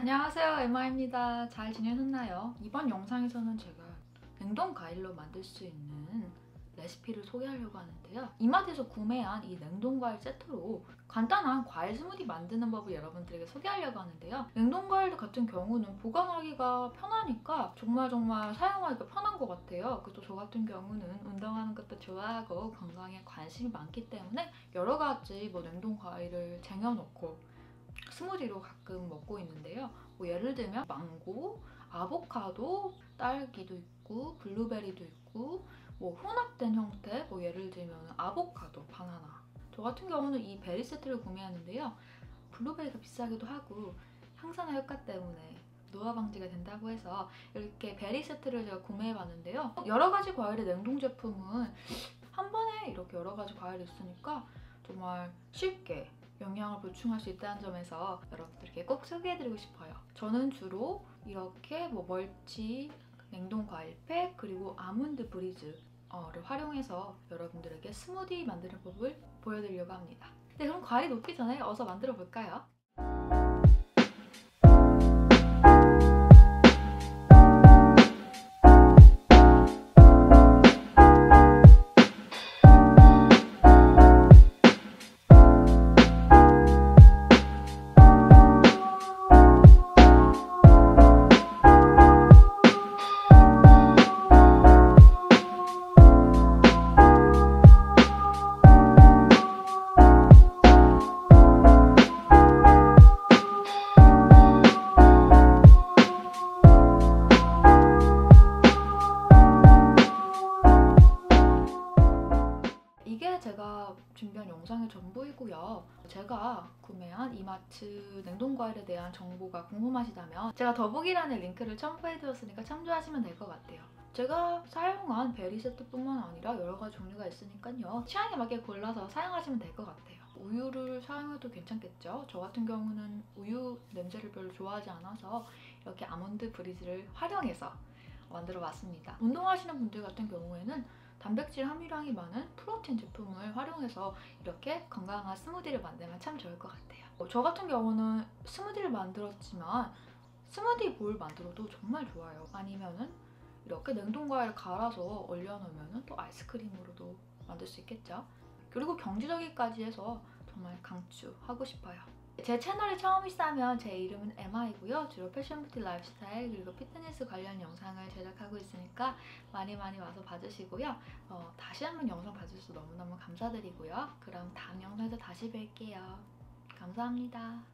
안녕하세요, 에마입니다. 잘 지내셨나요? 이번 영상에서는 제가 냉동 과일로 만들 수 있는 레시피를 소개하려고 하는데요. 이마트에서 구매한 이 냉동 과일 세트로 간단한 과일 스무디 만드는 법을 여러분들에게 소개하려고 하는데요. 냉동 과일 같은 경우는 보관하기가 편하니까 정말 사용하기가 편한 것 같아요. 그래서 저 같은 경우는 운동하는 것도 좋아하고 건강에 관심이 많기 때문에 여러 가지 냉동 과일을 쟁여놓고 스무디로 가끔 먹고 있는데요. 예를 들면 망고, 아보카도, 딸기도 있고 블루베리도 있고 혼합된 형태, 예를 들면 아보카도, 바나나. 저 같은 경우는 이 베리 세트를 구매하는데요. 블루베리가 비싸기도 하고 항산화 효과 때문에 노화 방지가 된다고 해서 이렇게 베리 세트를 제가 구매해봤는데요. 여러 가지 과일의 냉동 제품은 한 번에 이렇게 여러 가지 과일이 있으니까 정말 쉽게 영양을 보충할 수 있다는 점에서 여러분들께 꼭 소개해드리고 싶어요. 저는 주로 이렇게 멀치, 냉동 과일팩, 그리고 아몬드 브리즈를 활용해서 여러분들에게 스무디 만드는 법을 보여드리려고 합니다. 네, 그럼 과일이 녹기 전에 어서 만들어 볼까요? 이게 제가 준비한 영상의 전부이고요. 제가 구매한 이마트 냉동과일에 대한 정보가 궁금하시다면 제가 더보기란에 링크를 첨부해두었으니까 참조하시면 될 것 같아요. 제가 사용한 베리 세트뿐만 아니라 여러 가지 종류가 있으니까요. 취향에 맞게 골라서 사용하시면 될 것 같아요. 우유를 사용해도 괜찮겠죠? 저 같은 경우는 우유 냄새를 별로 좋아하지 않아서 이렇게 아몬드 브리즈를 활용해서 만들어봤습니다. 운동하시는 분들 같은 경우에는 단백질 함유량이 많은 프로틴 제품을 활용해서 이렇게 건강한 스무디를 만들면 참 좋을 것 같아요. 저 같은 경우는 스무디를 만들었지만 스무디 볼 만들어도 정말 좋아요. 아니면은 이렇게 냉동과일 갈아서 얼려놓으면 또 아이스크림으로도 만들 수 있겠죠. 그리고 경제적이까지 해서 정말 강추하고 싶어요. 제 채널이 처음이시다면 제 이름은 에마이고요. 주로 패션, 뷰티, 라이프스타일 그리고 피트니스 관련 영상을 제작하고 있으니까 많이 와서 봐주시고요. 다시 한번 영상 봐주셔서 너무너무 감사드리고요. 그럼 다음 영상에서 다시 뵐게요. 감사합니다.